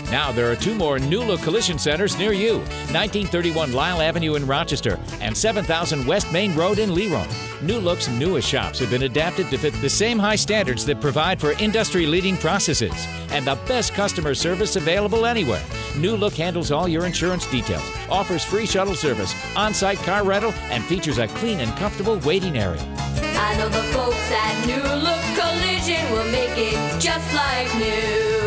Now there are 2 more New Look Collision Centers near you. 1931 Lyell Avenue in Rochester and 7000 West Main Road in LeRoy. New Look's newest shops have been adapted to fit the same high standards that provide for industry-leading processes and the best customer service available anywhere. New Look handles all your insurance details, offers free shuttle service, on-site car rental, and features a clean and comfortable waiting area. I know the folks at New Look Collision will make it just like new.